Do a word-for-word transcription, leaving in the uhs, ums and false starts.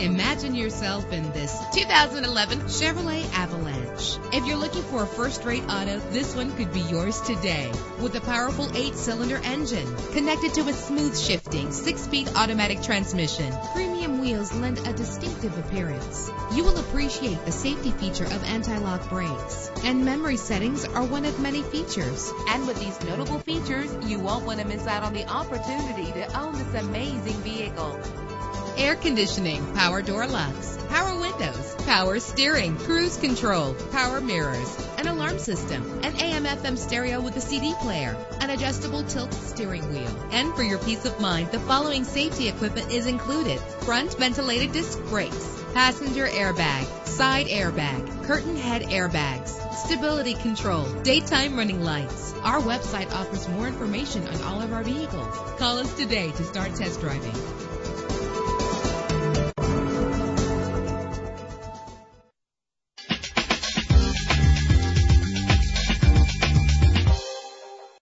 Imagine yourself in this two thousand eleven Chevrolet Avalanche. If you're looking for a first-rate auto, this one could be yours today. With a powerful eight-cylinder engine connected to a smooth shifting six-speed automatic transmission, premium wheels lend a distinctive appearance. You will appreciate the safety feature of anti-lock brakes, and memory settings are one of many features. And with these notable features, you won't want to miss out on the opportunity to own this amazing vehicle. Air conditioning, power door locks, power windows, power steering, cruise control, power mirrors, an alarm system, an A M F M stereo with a C D player, an adjustable tilt steering wheel. And for your peace of mind, the following safety equipment is included: front ventilated disc brakes, passenger airbag, side airbag, curtain head airbags, stability control, daytime running lights. Our website offers more information on all of our vehicles. Call us today to start test driving.